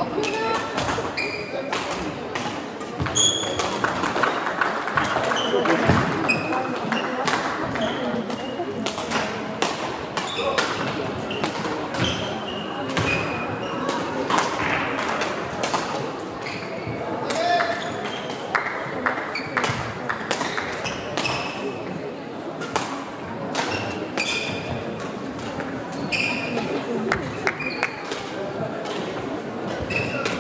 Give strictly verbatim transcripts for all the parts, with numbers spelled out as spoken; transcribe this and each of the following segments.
Thank you.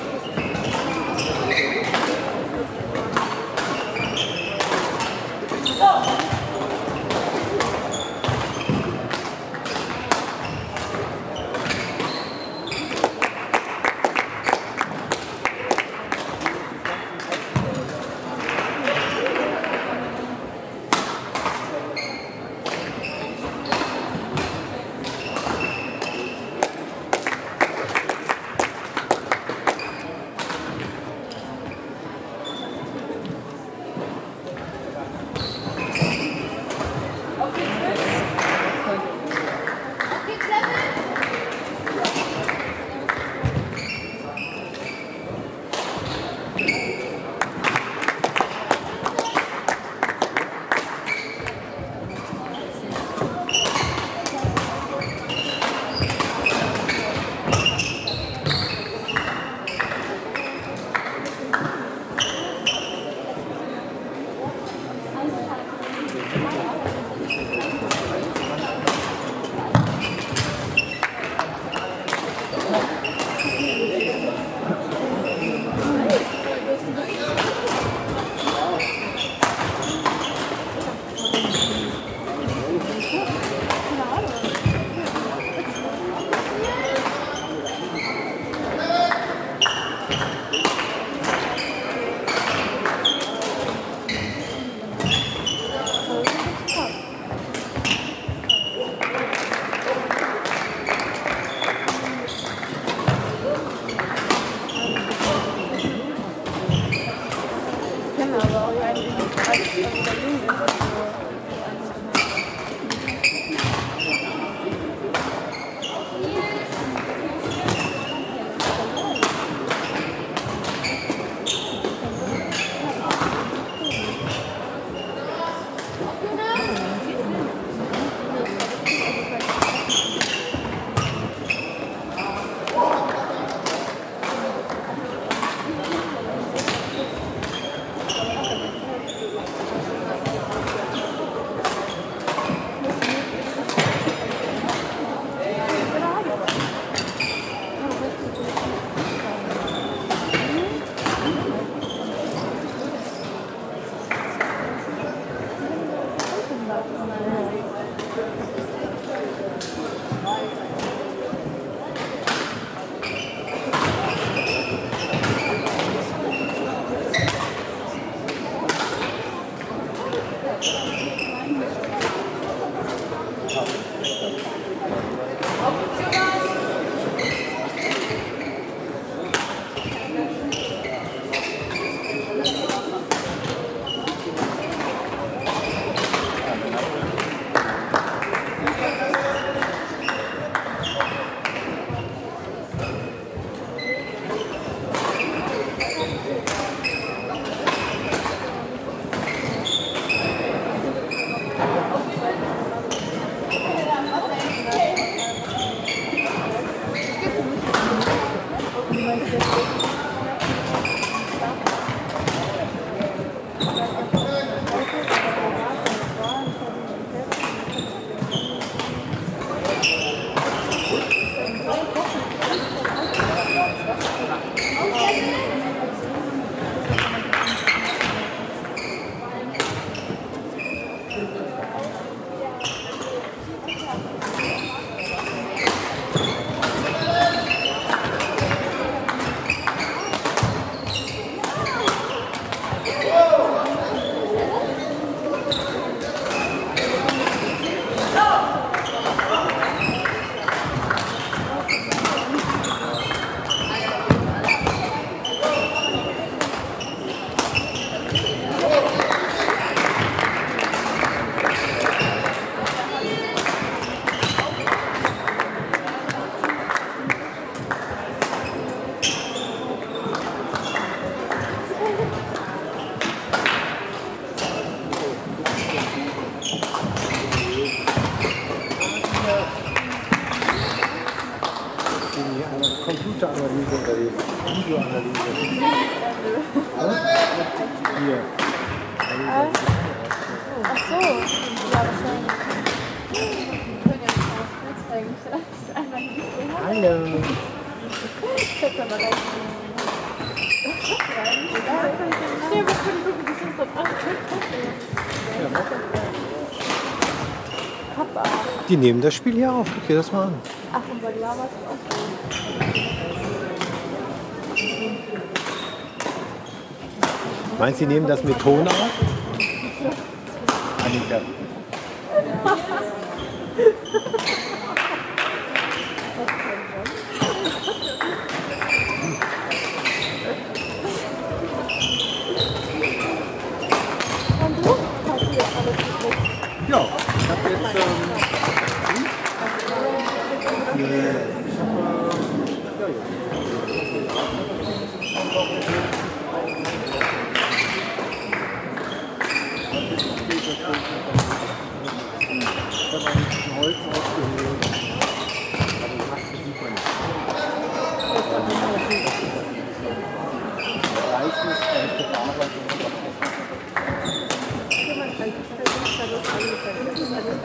Computeranalyse oder die Videoanalyse. Hier. Äh? Ach so. Ja, wahrscheinlich. Hallo. Ich hätte aber gleich. Ja, wir können gucken, wie es das Papa. Die nehmen das Spiel hier auf. Okay, das mal an. Ach, und bei Lava ist es auch so. Meinst du, die nehmen das mit Ton auf? Annika. Und du? Hast du jetzt alles gekriegt? Ja, ich habe jetzt. Ähm, hm? Ich habe. Äh, ja, Ich habe ein Holz ausgehöhlt. Aber das hast du super nicht. Das reicht nicht, erste Verarbeitung. Jemand kann das nicht alles angefällt. Das ist alles.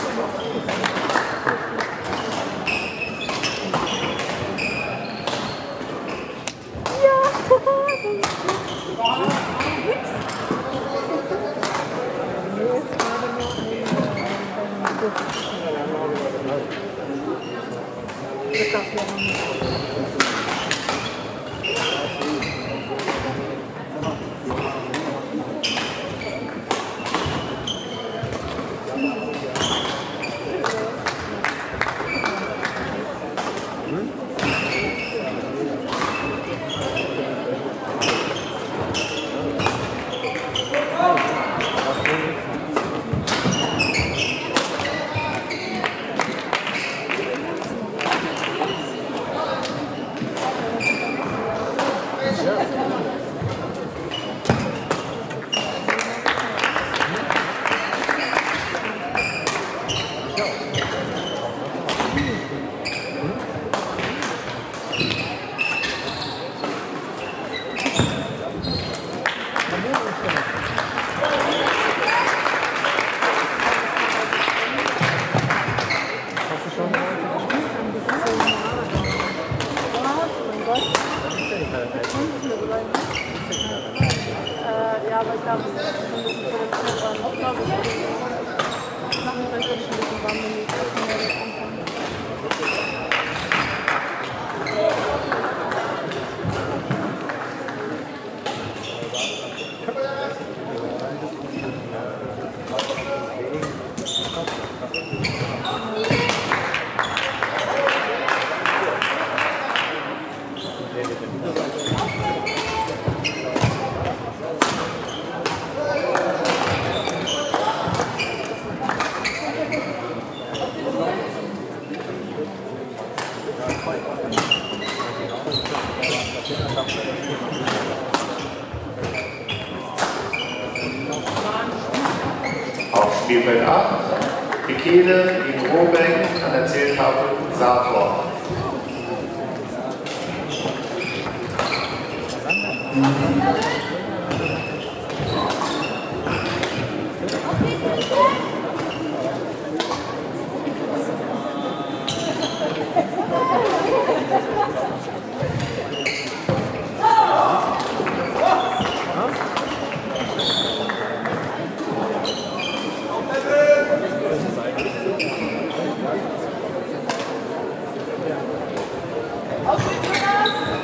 Ja, aber ich glaube, es ist ein bisschen produziert worden. Ich glaube, ich mache mich vielleicht schon ein bisschen warm, wenn ich anfange. Auf Spielfeld acht, Bekele gegen Robeck an der Zähltafel Saartor. Auf geht's,